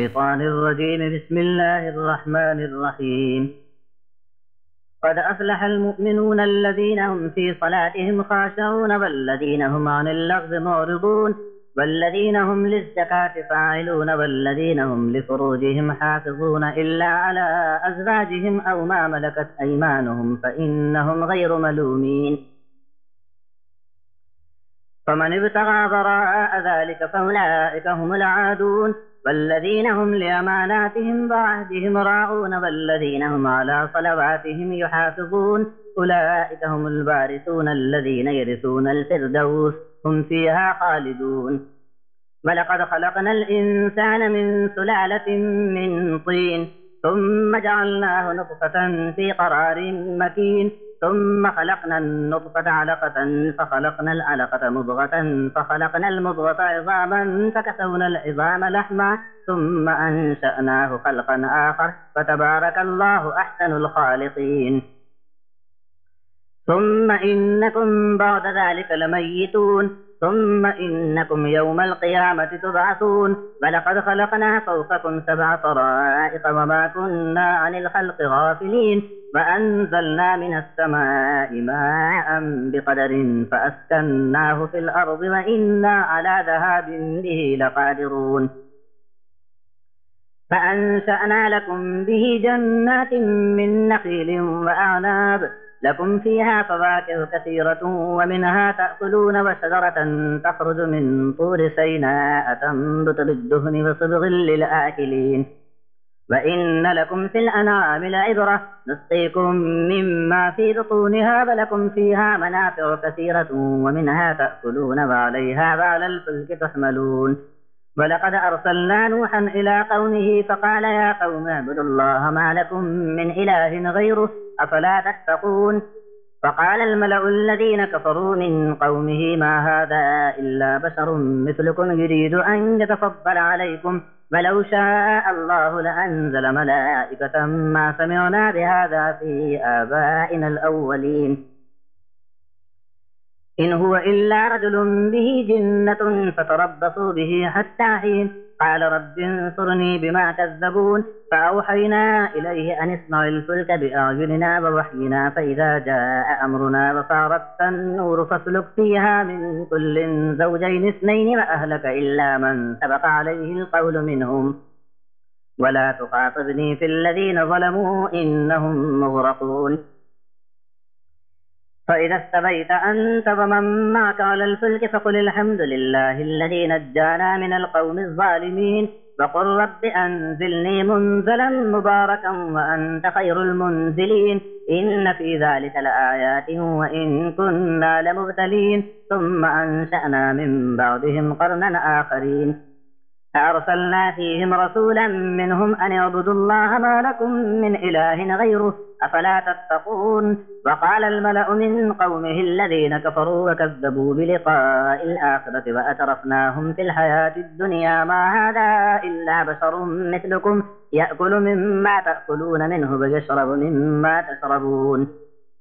الشيطان الرجيم. بسم الله الرحمن الرحيم. قد أفلح المؤمنون الذين هم في صلاتهم خاشعون والذين هم عن اللغو معرضون والذين هم للزكاة فاعلون والذين هم لفروجهم حافظون إلا على أزواجهم أو ما ملكت أيمانهم فإنهم غير ملومين. فمن ابتغى وراء ذلك فأولئك هم العادون والذين هم لأماناتهم وعهدهم راعون والذين هم على صلواتهم يحافظون أولئك هم الوارثون الذين يرثون الفردوس هم فيها خالدون. ولقد خلقنا الإنسان من سلالة من طين ثم جعلناه نطفة في قرار مكين ثم خلقنا النطفة علقة فخلقنا العلقة مضغة فخلقنا المضغة عظاما فكسونا العظام لحما ثم أنشأناه خلقا آخر فتبارك الله أحسن الخالقين. ثم إنكم بعد ذلك لميتون ثم إنكم يوم القيامة تبعثون. ولقد خلقنا فوقكم 7 طرائق وما كنا عن الخلق غافلين وأنزلنا من السماء ماء بقدر فأسكناه في الأرض وإنا على ذهاب به لقادرون. فأنشأنا لكم به جنات من نخيل وأعناب لكم فيها فواكه كثيرة ومنها تأكلون وشجرة تخرج من طور سيناء تنبت بالدهن وصبغ للآكلين. وإن لكم في الأنعام لعبرة نسقيكم مما في بطونها ولكم فيها منافع كثيرة ومنها تأكلون وعليها وعلى الفلك تحملون. ولقد أرسلنا نوحا إلى قومه فقال يا قوم اعبدوا الله ما لكم من إله غيره أفلا تتقون. فقال الملأ الذين كفروا من قومه ما هذا إلا بشر مثلكم يريد أن يتفضل عليكم ولو شاء الله لأنزل ملائكة ما سمعنا بهذا في آبائنا الأولين إن هو إلا رجل به جنة فتربصوا به حتى حين. قال رب انصرني بما كذبون. فأوحينا إليه أن اصنع الفلك بأعيننا ووحينا فإذا جاء أمرنا وفارت النور فاسلك فيها من كل زوجين 2 وأهلك إلا من سبق عليه القول منهم ولا تخاطبني في الذين ظلموا إنهم مغرقون. فإذا استويت أنت ومن معك على الفلك فقل الحمد لله الذي نجانا من القوم الظالمين وقل رب أنزلني منزلا مباركا وأنت خير المنزلين إن في ذلك لآيات وإن كنا لمبتلين. ثم أنشأنا من بعدهم قرنا آخرين فأرسلنا فيهم رسولا منهم أن اعبدوا الله ما لكم من إله غيره أفلا تتقون. وقال الملأ من قومه الذين كفروا وكذبوا بلقاء الآخرة وأترفناهم في الحياة الدنيا ما هذا إلا بشر مثلكم يأكل مما تأكلون منه ويشرب مما تشربون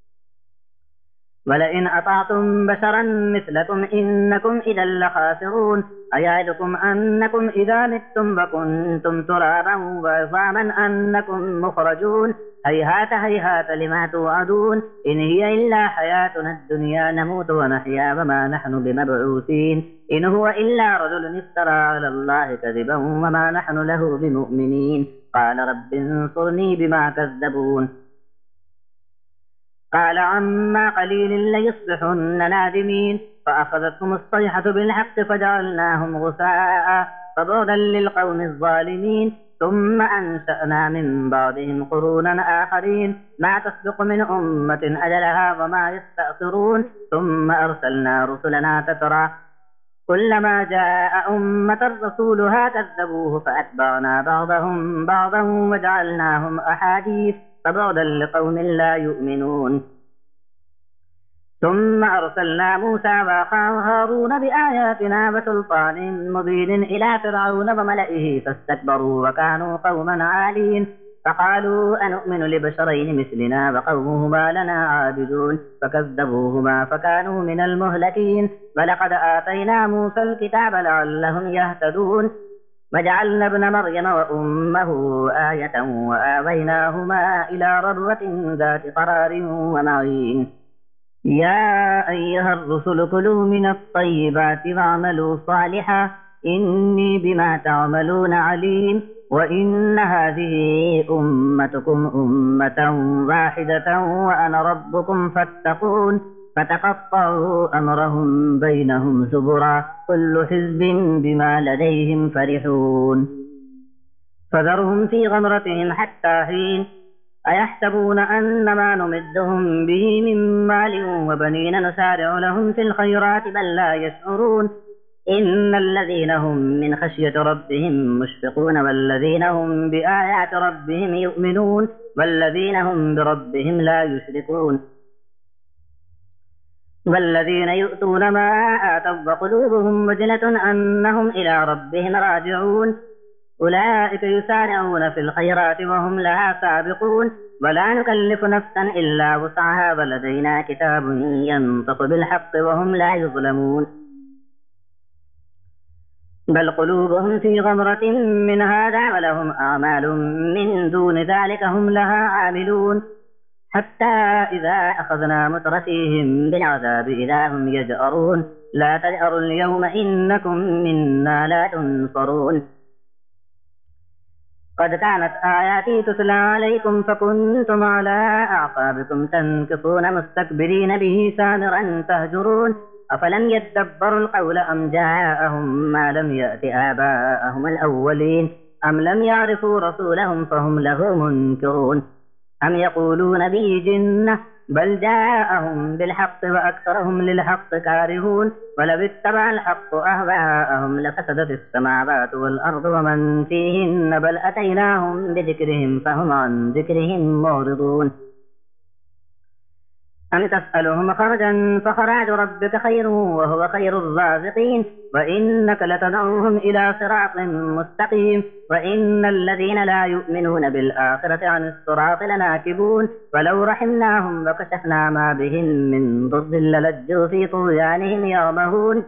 ولئن أطعتم بشرا مثلكم إنكم إذا لخاسرون. أيعدكم أنكم إذا متم وكنتم ترابا وعظاما أنكم مخرجون هيهات هيهات لما توعدون إن هي إلا حياتنا الدنيا نموت ونحيا وما نحن بمبعوثين إن هو إلا رجل افترى على الله كذبا وما نحن له بمؤمنين. قال رب انصرني بما كذبون. قال عما قليل ليصبحن نادمين فأخذتهم الصيحة بالحق فجعلناهم غثاء فبعدا للقوم الظالمين. ثم أنشأنا من بعدهم قرونا آخرين ما تسبق من أمة أجلها وما يستأخرون. ثم أرسلنا رسلنا تترى كلما جاء أمة رسولها كذبوه فأتبعنا بعضهم بعضا وجعلناهم أحاديث فبعدا لقوم لا يؤمنون. ثم أرسلنا موسى وأخاه هارون بآياتنا وسلطان مبين إلى فرعون وملئه فاستكبروا وكانوا قوما عالين فقالوا أنؤمن لبشرين مثلنا وقومهما لنا عابدون فكذبوهما فكانوا من المهلكين. ولقد آتينا موسى الكتاب لعلهم يهتدون. وجعلنا ابن مريم وأمه آية وآويناهما إلى ربوة ذات قرار ومعين يا أيها الرسل كلوا من الطيبات واعملوا صالحا إني بما تعملون عليم وإن هذه أمتكم أمة واحدة وأنا ربكم فاتقون فتقطعوا أمرهم بينهم زبرا كل حزب بما لديهم فرحون فذرهم في غمرتهم حتى حين أيحسبون أن ما نمدهم به من مال وبنين نسارع لهم في الخيرات بل لا يشعرون إن الذين هم من خشية ربهم مشفقون والذين هم بآيات ربهم يؤمنون والذين هم بربهم لا يشركون والذين يؤتون ما آتوا وقلوبهم وجلة أنهم إلى ربهم راجعون أولئك يسارعون في الخيرات وهم لها سابقون ولا نكلف نفسا إلا وسعها ولدينا كتاب ينطق بالحق وهم لا يظلمون بل قلوبهم في غمرة من هذا ولهم أعمال من دون ذلك هم لها عاملون حتى إذا أخذنا مترفيهم بالعذاب إذا هم يجأرون لا تجأروا اليوم إنكم منا لا تنصرون قد كانت آياتي تتلى عليكم فكنتم على أعقابكم تنكصون مستكبرين به سامرا تهجرون أفلم يدبروا القول أم جاءهم ما لم يأت آباءهم الأولين أم لم يعرفوا رسولهم فهم له منكرون أم يقولون به جنة بل جاءهم بالحق وأكثرهم للحق كارهون ولو اتبع الحق أهواءهم لفسدت السماوات والأرض ومن فيهن بل أتيناهم بذكرهم فهم عن ذكرهم معرضون أم تسألهم خرجا فخراج ربك خير وهو خير الرازقين وإنك لتدعوهم إلى صراط مستقيم وإن الذين لا يؤمنون بالآخرة عن الصراط لناكبون ولو رحمناهم وكشفنا ما بهم من ضر للجوا في طغيانهم يعمهون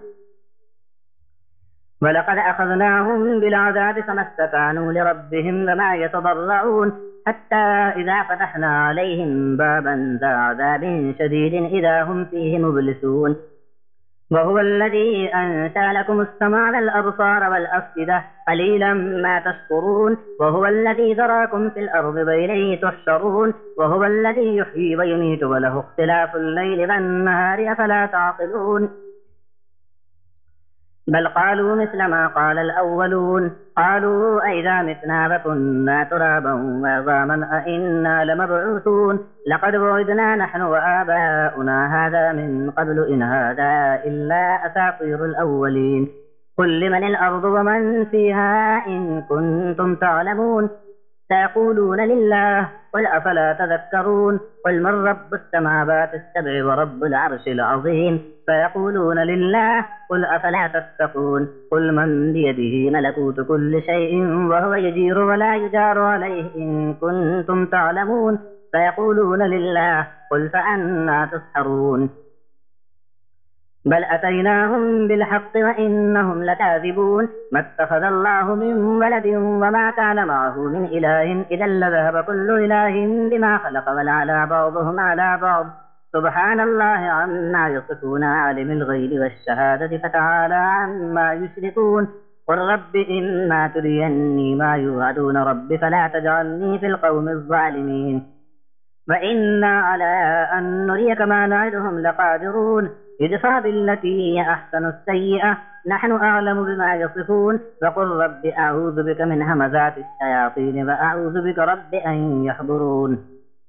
ولقد أخذناهم بالعذاب فما استكانوا لربهم وما يتضرعون حتى إذا فتحنا عليهم بابا ذا عذاب شديد إذا هم فيه مبلسون وهو الذي أنشأ لكم السمع والأبصار والأفئدة قليلا ما تشكرون وهو الذي ذراكم في الأرض وإليه تحشرون وهو الذي يحيي ويميت وله اختلاف الليل والنهار أفلا تعقلون بل قالوا مثل ما قال الأولون قالوا أئذا متنا وكنا ترابا وعظاما أئنا لمبعوثون لقد وعدنا نحن وآباؤنا هذا من قبل إن هذا إلا أساطير الأولين قل لمن الأرض ومن فيها إن كنتم تعلمون سيقولون لله قل أفلا تذكرون قل من رب السماوات السبع ورب العرش العظيم سيقولون لله قل أفلا تتقون قل من بيده ملكوت كل شيء وهو يجير ولا يجار عليه إن كنتم تعلمون سيقولون لله قل فأنى تسحرون بل أتيناهم بالحق وإنهم لكاذبون ما اتخذ الله من ولد وما كان معه من إله إذا لذهب كل إله بما خلق ولعلى بعضهم على بعض سبحان الله عما يصفون عالم الغيب والشهادة فتعالى عما يشركون قل رب إما تريني ما يوعدون رب فلا تجعلني في القوم الظالمين وإنا على أن نريك ما نعدهم لقادرون ادفع بالتي هي أحسن السيئة نحن أعلم بما يصفون وقل رب أعوذ بك من همزات الشياطين وأعوذ بك رب أن يحضرون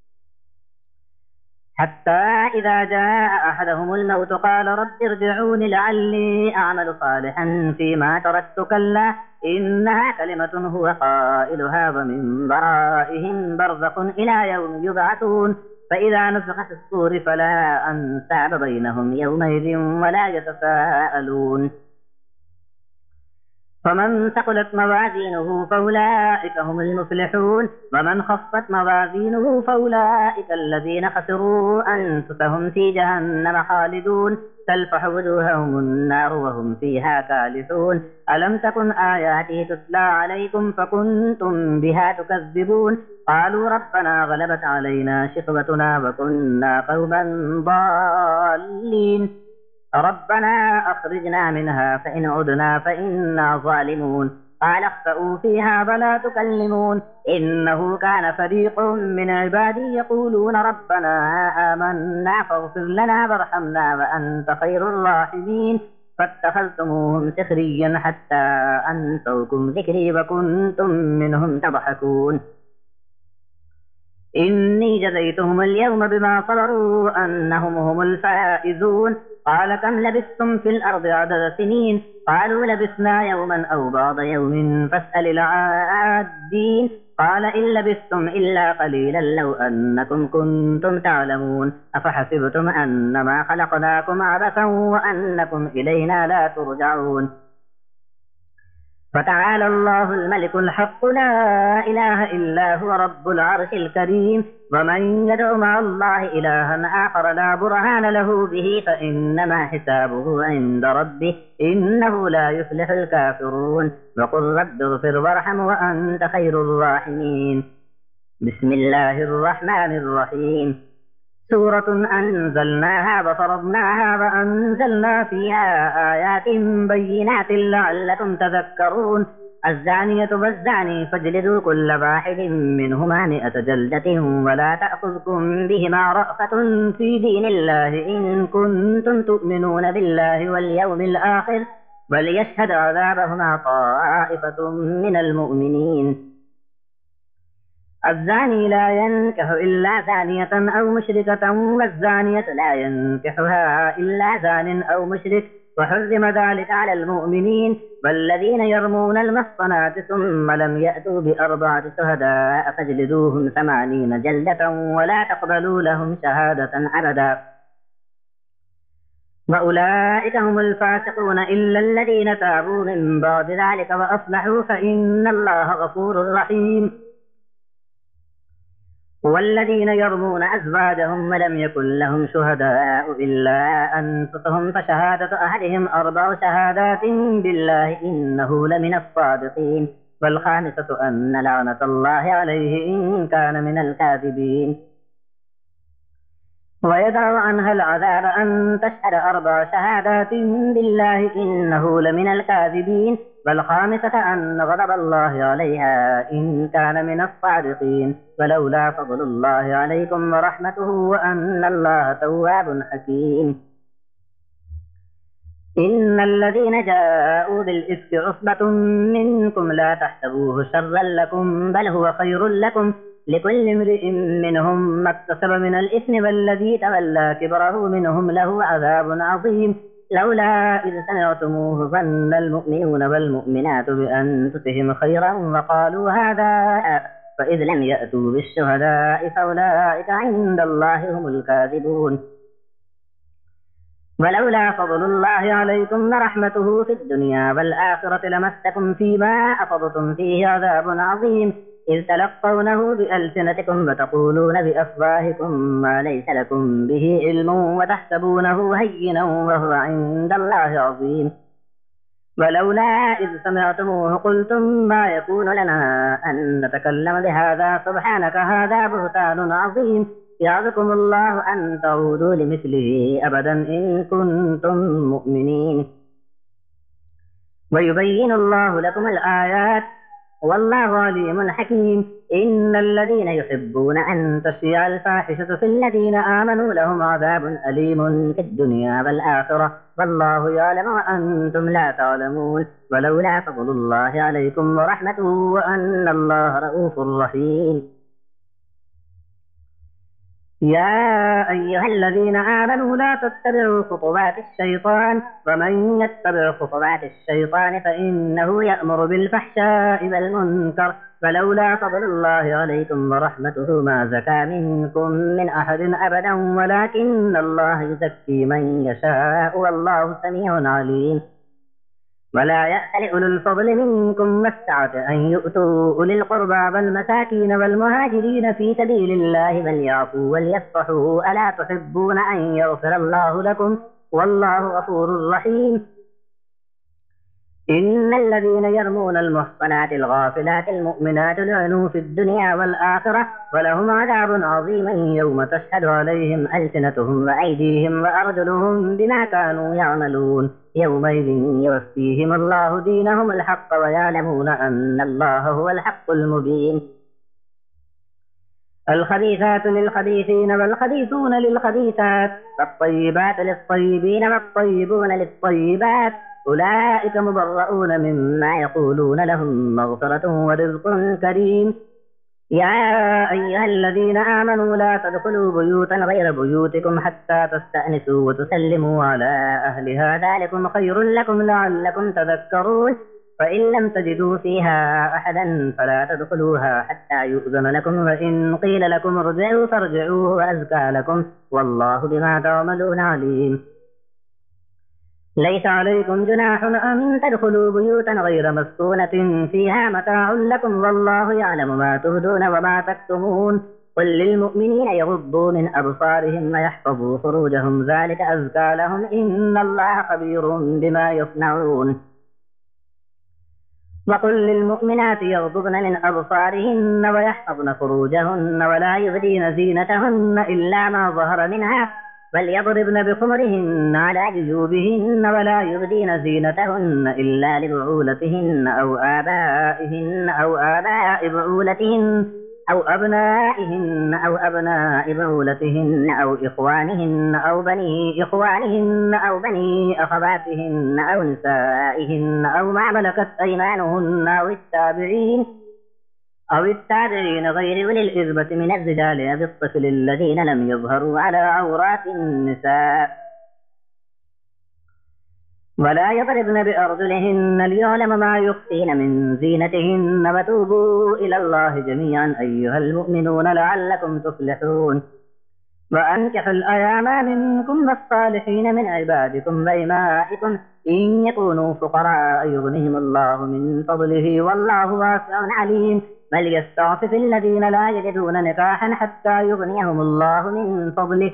حتى إذا جاء أحدهم الموت قال رب ارجعون لعلي أعمل صالحا فيما تركت كلا إنها كلمة هو قائلها ومن ورائهم برزخ إلى يوم يبعثون فإذا نفخ في الصور فلا أنساب بينهم يومئذ ولا يتساءلون فمن ثقلت موازينه فأولئك هم المفلحون ومن خفت موازينه فأولئك الذين خسروا أنفسهم في جهنم خالدون تلفح وجوههم النار وهم فيها كالحون ألم تكن آياتي تتلى عليكم فكنتم بها تكذبون قالوا ربنا غلبت علينا شقوتنا وكنا قوما ضالين ربنا أخرجنا منها فإن عدنا فإنا ظالمون قال اخسئوا فيها ولا تكلمون إنه كان فريق من عبادي يقولون ربنا آمنا فاغفر لنا وارحمنا وأنت خير الراحمين فاتخذتموهم سخريا حتى أنسوكم ذكري وكنتم منهم تضحكون إني جزيتهم اليوم بما صبروا أنهم هم الفائزون قال كم لبثتم في الأرض عدد سنين قالوا لبثنا يوما أو بعض يوم فاسأل العادين قال إن لبثتم إلا قليلا لو أنكم كنتم تعلمون أفحسبتم أنما خلقناكم عبثا وأنكم إلينا لا ترجعون فتعالى الله الملك الحق لا إله إلا هو رب العرش الكريم ومن يدع مع الله إلها آخر لا برهان له به فإنما حسابه عند ربه إنه لا يفلح الكافرون وقل رب اغفر وارحم وأنت خير الراحمين بسم الله الرحمن الرحيم سورة أنزلناها وفرضناها وأنزلنا فيها آيات بينات لعلكم تذكرون الزانية والزاني فاجلدوا كل واحد منهما 100 جلدة ولا تأخذكم بهما رأفة في دين الله إن كنتم تؤمنون بالله واليوم الآخر وليشهد عذابهما طائفة من المؤمنين الزاني لا ينكح إلا زانية أو مشركة والزانية لا ينكحها إلا زان أو مشرك وحرم ذلك على المؤمنين والذين يرمون المحصنات ثم لم يأتوا ب4 شهداء فاجلدوهم 80 جلدة ولا تقبلوا لهم شهادة أبدا وأولئك هم الفاسقون إلا الذين تابوا من بعد ذلك وأصلحوا فإن الله غفور رحيم والذين يرمون أزواجهم ولم يكن لهم شهداء إلا أنفسهم فشهادة أحدهم 4 شهادات بالله إنه لمن الصادقين والخامسة أن لعنة الله عليه إن كان من الكاذبين ويدع عنها العذاب أن تشهد 4 شهادات بالله إنه لمن الكاذبين والخامسة أن غضب الله عليها إن كان من الصادقين ولولا فضل الله عليكم ورحمته وأن الله تواب حكيم إن الذين جاءوا بالإفك عصبة منكم لا تحسبوه شرا لكم بل هو خير لكم لكل امرئ منهم ما اكتسب من الإثم والذي تولى كبره منهم له عذاب عظيم لولا إذ سمعتموه ظن المؤمنون والمؤمنات بأنفسهم خيرا وقالوا هذا فإذ لم يأتوا بالشهداء فأولئك عند الله هم الكاذبون ولولا فضل الله عليكم ورحمته في الدنيا والآخرة لمسكم فيما أفضتم فيه عذاب عظيم إذ تلقونه بألسنتكم وتقولون بأفواهكم ما ليس لكم به علم وتحسبونه هينا وهو عند الله عظيم ولولا إذ سمعتموه قلتم ما يكون لنا أن نتكلم بهذا سبحانك هذا بهتان عظيم يعظكم الله أن تعودوا لمثله أبدا إن كنتم مؤمنين ويبين الله لكم الآيات والله عليم حكيم إن الذين يحبون أن تشيع الفاحشة في الذين آمنوا لهم عذاب أليم في الدنيا والآخرة والله يعلم وأنتم لا تعلمون ولولا فضل الله عليكم ورحمته وأن الله رؤوف رحيم يا أيها الذين آمنوا لا تتبعوا خطوات الشيطان ومن يتبع خطوات الشيطان فإنه يأمر بالفحشاء والمنكر ولولا فضل الله عليكم ورحمته ما زكى منكم من أحد أبدا ولكن الله يزكي من يشاء والله سميع عليم ولا يأتل أولو الفضل منكم والسعة أن يؤتوا أولي القربى والمساكين والمهاجرين في سبيل الله وليعفوا وليصفحوا ألا تحبون أن يغفر الله لكم والله غفور رحيم إن الذين يرمون المحصنات الغافلات المؤمنات لعنوا في الدنيا والآخرة ولهم عذاب عظيم يوم تشهد عليهم ألسنتهم وأيديهم وأرجلهم بما كانوا يعملون يومئذ يوفيهم الله دينهم الحق ويعلمون أن الله هو الحق المبين الخبيثات للخبيثين والخبيثون للخبيثات والطيبات للطيبين والطيبون للطيبات أولئك مبرؤون مما يقولون لهم مغفرة ورزق كريم يا أيها الذين آمنوا لا تدخلوا بيوتا غير بيوتكم حتى تستأنسوا وتسلموا على أهلها ذلكم خير لكم لعلكم تذكرون فإن لم تجدوا فيها أحدا فلا تدخلوها حتى يؤذن لكم وإن قيل لكم ارجعوا فارجعوا هو أزكى لكم والله بما تعملون عليم ليس عليكم جناح أن تدخلوا بيوتا غير مسكونة فيها متاع لكم والله يعلم ما تبدون وما تكتمون قل للمؤمنين يغضوا من أبصارهم ويحفظوا فروجهم ذلك أزكى لهم إن الله خبير بما يصنعون وقل للمؤمنات يغضضن من أبصارهن ويحفظن فروجهن ولا يبدين زينتهن إلا ما ظهر منها وليضربن بخمرهن على جيوبهن ولا يبدين زينتهن إلا لبعولتهن أو آبائهن أو آباء بعولتهن أو أبنائهن أو أبناء بعولتهن أو إخوانهن أو بني إخوانهن أو بني أخواتهن أو نسائهن أو ما ملكت أيمانهن أو التابعين غير أولي الإربة من الرجال أو الطفل الذين لم يظهروا على عورات النساء ولا يضربن بأرجلهن ليعلم ما يخفين من زينتهن وتوبوا إلى الله جميعا أيها المؤمنون لعلكم تفلحون وأنكحوا الأيام منكم والصالحين من عبادكم وإمائكم إن يكونوا فقراء يغنهم الله من فضله والله واسع عليم وليستعفف الذين لا يجدون نكاحا حتى يغنيهم الله من فضله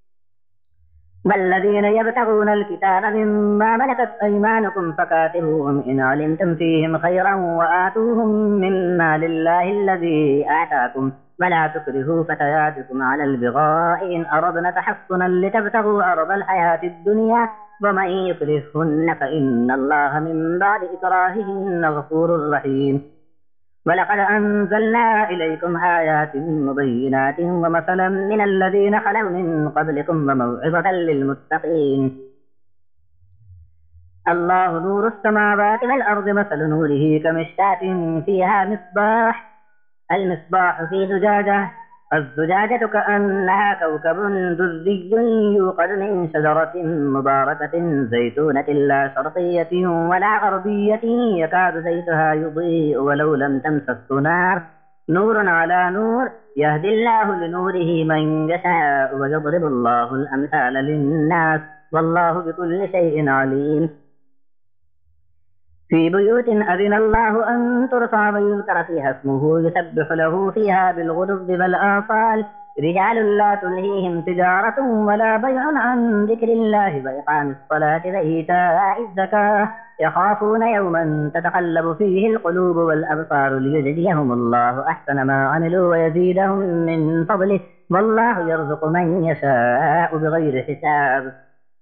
والذين يبتغون الكتاب مما ملكت أيمانكم فكاتبوهم إن علمتم فيهم خيرا وآتوهم من مال الله الذي آتاكم ولا تكرهوا فتياتكم على البغاء إن أردنا تحصنا لتبتغوا عرض الحياة الدنيا ومن يكرههن فإن الله من بعد إكراههن غفور رحيم ولقد أنزلنا إليكم آيات مبينات ومثلا من الذين خلوا من قبلكم وموعظة للمتقين الله نور السماوات والأرض مثل نوره كمشكاة فيها مصباح المصباح في زجاجة الزجاجة كأنها كوكب دري يوقد من شجرة مباركة زيتونة لا شرقية ولا غربية يكاد زيتها يضيء ولو لم تمسسه نار نور على نور يهدي الله لنوره من يشاء ويضرب الله الأمثال للناس والله بكل شيء عليم في بيوت أذن الله أن ترفع ويذكر فيها اسمه يسبح له فيها بالغدو والآصال رجال لا تلهيهم تجارة ولا بيع عن ذكر الله وإقام الصلاة وإيتاء الزكاة يخافون يوما تتقلب فيه القلوب والأبصار ليجزيهم الله أحسن ما عملوا ويزيدهم من فضله والله يرزق من يشاء بغير حساب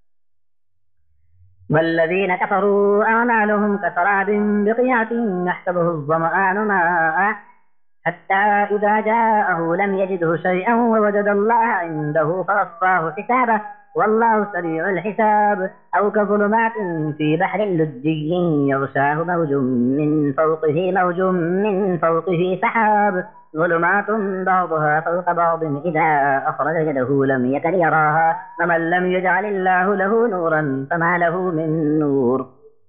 والذين كفروا أعمالهم كسراب بقيعة يحسبه الظمآن ماء حتى إذا جاءه لم يجده شيئا ووجد الله عنده فوفاه حسابه والله سريع الحساب أو كظلمات في بحر لجي يغشاه موج من فوقه سحاب ظلمات بعضها فوق بعض إذا أخرج يده لم يكد يراها ومن لم يجعل الله له نورا فما له من نور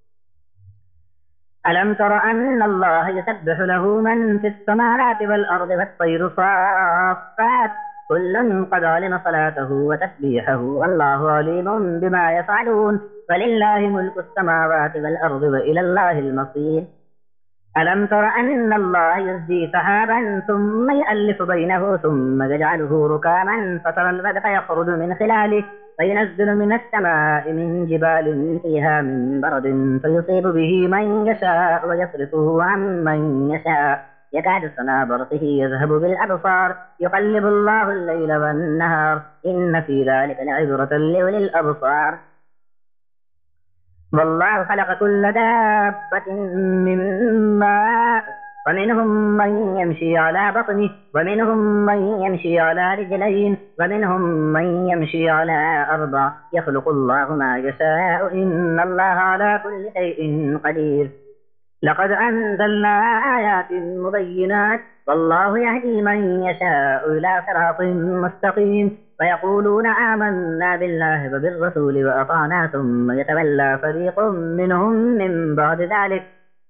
ألم تر أن الله يسبح له من في السماوات والأرض والطير صافات كل قد علم صلاته وتسبيحه والله عليم بما يفعلون ولله ملك السماوات والأرض وإلى الله المصير. ألم تر أن الله يزجي سحابا ثم يؤلف بينه ثم يجعله ركاما فترى الودق يخرج من خلاله فينزل من السماء من جبال فيها من برد فيصيب به من يشاء ويصرفه عن من يشاء يكاد سنا برقه يذهب بالأبصار يقلب الله الليل والنهار إن في ذلك لعبرة لأولي الأبصار. والله خلق كل دابة من ماء ومنهم من يمشي على بطنه ومنهم من يمشي على رجلين ومنهم من يمشي على أربع يخلق الله ما يشاء إن الله على كل شيء قدير. لقد أنزلنا آيات مبينات والله يهدي من يشاء إلى صراط مستقيم فيقولون آمنا بالله وبالرسول وأطعنا ثم يتولى فريق منهم من بعد ذلك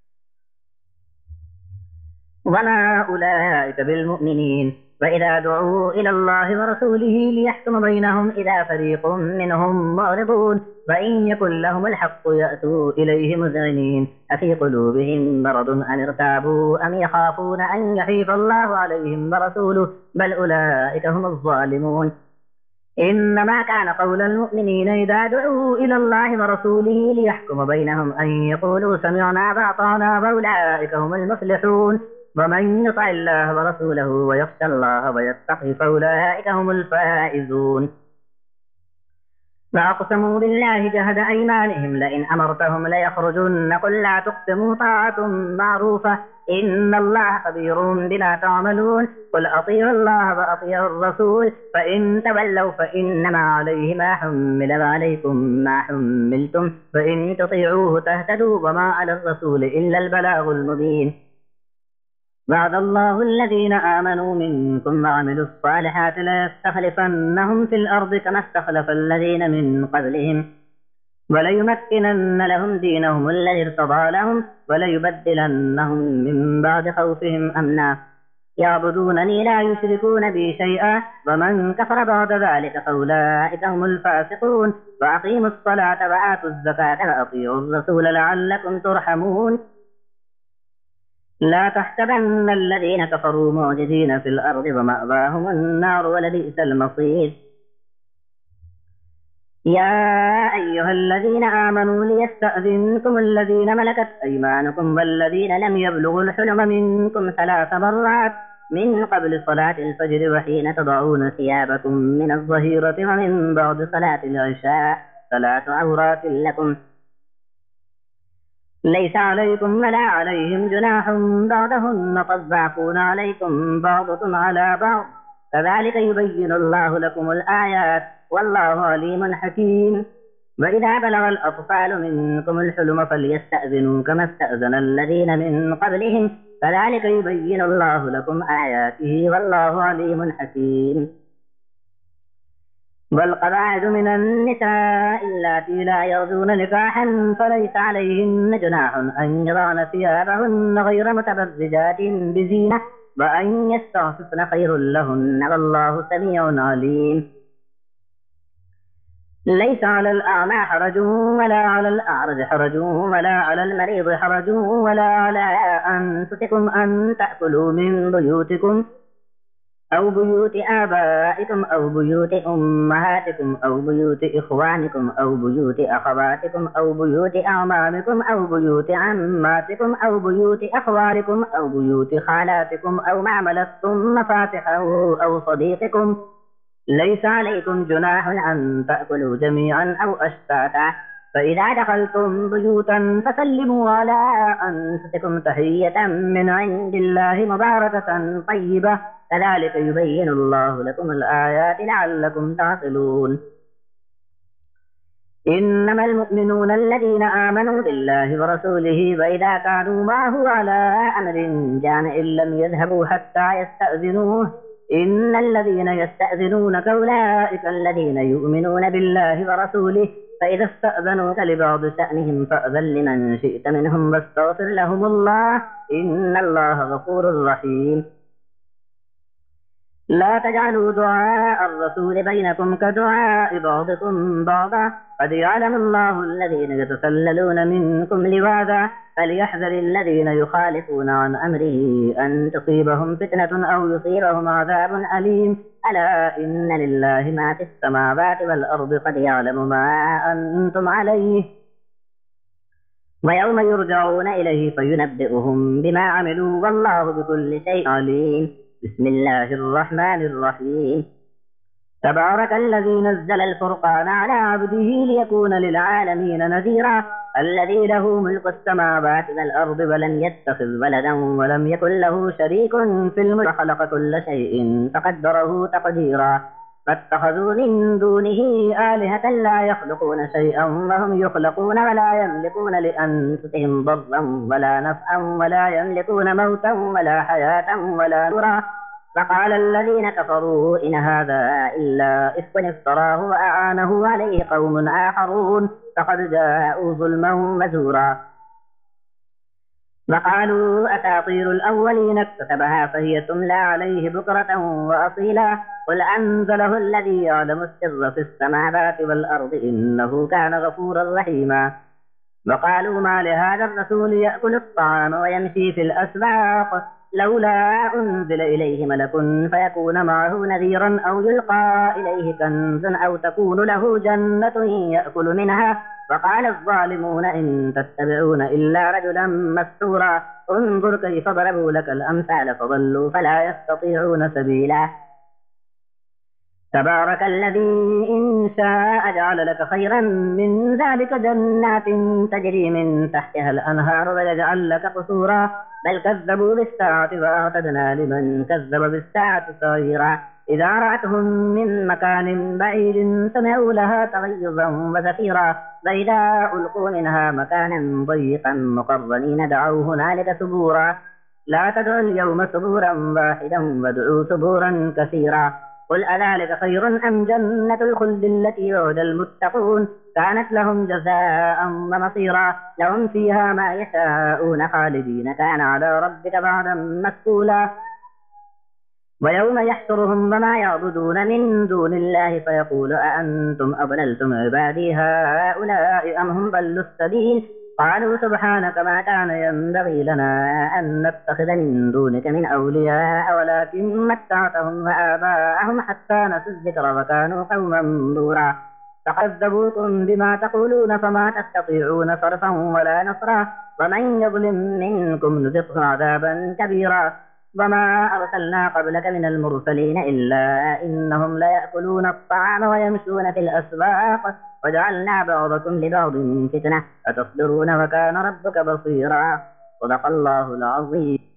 وما أولئك بالمؤمنين وإذا دعوا إلى الله ورسوله ليحكم بينهم إذا فريق منهم معرضون وإن يكن لهم الحق يأتوا إليه مذعنين أفي قلوبهم مرض أم ارتابوا أم يخافون أن يحيف الله عليهم ورسوله بل أولئك هم الظالمون. إنما كان قول المؤمنين إذا دعوا إلى الله ورسوله ليحكم بينهم أن يقولوا سمعنا وأطعنا وأولئك هم المفلحون. ومن يطع الله ورسوله ويخشى الله ويتقي فأولئك هم الفائزون. فأقسموا بالله جهد أيمانهم لئن أمرتهم ليخرجن قل لا تقسموا طاعة معروفة إن الله خبير بما تعملون قل أطيعوا الله وأطيعوا الرسول فإن تولوا فإنما عليه ما حمل وعليكم ما حملتم فإن تطيعوه تهتدوا وما على الرسول إلا البلاغ المبين. وعد الله الذين آمنوا منكم وعملوا الصالحات ليستخلفنهم في الأرض كما استخلف الذين من قبلهم وليمكنن لهم دينهم الذي ارتضى لهم وليبدلنهم من بعد خوفهم أمنا يعبدونني لا يشركون بي شيئا ومن كفر بعد ذلك فأولئك هم الفاسقون. وأقيموا الصلاة وآتوا الزكاة وأطيعوا الرسول لعلكم ترحمون. لا تحسبن الذين كفروا معجزين في الأرض ومأواهم النار ولبئس المصير. يا أيها الذين آمنوا ليستأذنكم الذين ملكت أيمانكم والذين لم يبلغوا الحلم منكم 3 مرات من قبل صلاة الفجر وحين تضعون ثيابكم من الظهيرة ومن بعد صلاة العشاء 3 عورات لكم ليس عليكم ولا عليهم جناح بعدهن تضعفون عليكم بعضكم على بعض كذلك يبين الله لكم الآيات والله عليم حكيم. وإذا بلغ الأطفال منكم الحلم فليستأذنوا كما استأذن الذين من قبلهم كذلك يبين الله لكم آياته والله عليم حكيم. والقواعد من النساء اللاتي لا يرجون نكاحا فليس عليهن جناح أن يضعن ثيابهن غير متبرجات بزينة وأن يستعففن خير لهن والله سميع عليم. ليس على الأعمى حرج ولا على الأعرج حرج ولا على المريض حرج ولا على أنفسكم أن تأكلوا من بيوتكم أو بيوت آبائكم أو بيوت أمهاتكم أو بيوت إخوانكم أو بيوت أخواتكم أو بيوت أعمامكم أو بيوت عماتكم أو بيوت أخوالكم أو بيوت خالاتكم أو ما ملكتم مفاتحه أو صديقكم ليس عليكم جناح أن تأكلوا جميعا أو أشتاتا فإذا دخلتم بيوتا فسلموا على أنفسكم تحية من عند الله مباركة طيبة كذلك يبين الله لكم الآيات لعلكم تعقلون. إنما المؤمنون الذين آمنوا بالله ورسوله وإذا كانوا معه على أمر جامع لم يذهبوا حتى يستأذنوه إن الذين يستأذنونك أولئك الذين يؤمنون بالله ورسوله فإذا استأذنوك لبعض شأنهم فأذن لمن شئت منهم واستغفر لهم الله إن الله غفور رحيم. لا تجعلوا دعاء الرسول بينكم كدعاء بعضكم بعضا قد يعلم الله الذين يتسللون منكم لواذا فليحذر الذين يخالفون عن أمره أن تصيبهم فتنة أو يصيبهم عذاب أليم ألا إن لله ما في السماوات والأرض قد يعلم ما أنتم عليه ويوم يرجعون إليه فينبئهم بما عملوا والله بكل شيء عليم. بسم الله الرحمن الرحيم. تبارك الذي نزل الفرقان على عبده ليكون للعالمين نذيرا الذي له ملك السماوات والأرض ولم يتخذ ولدا ولم يكن له شريك في الملك خلق كل شيء فقدره تقديرا فاتخذوا من دونه آلهة لا يخلقون شيئا وهم يخلقون ولا يملكون لأنفسهم ضرا ولا نفعا ولا يملكون موتا ولا حياة ولا نورا فقال الذين كفروا إن هذا إلا إفك افتراه وأعانه عليه قوم آخرون فقد جاءوا ظلما وزورا وقالوا أساطير الأولين اكتتبها فهي تملى عليه بكرة وأصيلا قل أنزله الذي يعلم السر في السماوات والأرض إنه كان غفورا رحيما وقالوا ما لهذا الرسول يأكل الطعام ويمشي في الأسواق لولا أنزل إليه ملك فيكون معه نذيرا أو يلقى إليه كنز أو تكون له جنة يأكل منها وقال الظالمون إن تتبعون إلا رجلا مسحورا انظر كيف ضربوا لك الأمثال فضلوا فلا يستطيعون سبيلا تبارك الذي إن شاء جعل لك خيرا من ذلك جنات تجري من تحتها الأنهار ويجعل لك قصورا بل كذبوا بالساعة وأعتدنا لمن كذب بالساعة سعيرا إذا رأتهم من مكان بعيد سمعوا لها تغيظا وزفيرا فإذا ألقوا منها مكانا ضيقا مقرنين دعوا هنالك ثبورا لا تدعوا اليوم ثبورا واحدا وادعوا ثبورا كثيرا قل أذلك خير أم جنة الخلد التي وعد المتقون كانت لهم جزاء ومصيرا لهم فيها ما يشاءون خالدين كان على ربك بعدا مسئولا ويوم يحشرهم وما يعبدون من دون الله فيقول أأنتم أضللتم عبادي هؤلاء أم هم ضلوا السبيل قالوا سبحانك ما كان ينبغي لنا أن نتخذ من دونك من أولياء ولكن متعتهم وآباءهم حتى نسوا الذكر وكانوا قوما بورا فكذبوكم بما تقولون فما تستطيعون صرفا ولا نصرا ومن يظلم منكم نذقه عذابا كبيرا وما أرسلنا قبلك من المرسلين إلا إنهم ليأكلون الطعام ويمشون في الأسواق وجعلنا بعضكم لبعض فتنة أتصبرون وكان ربك بصيرا صدق الله العظيم.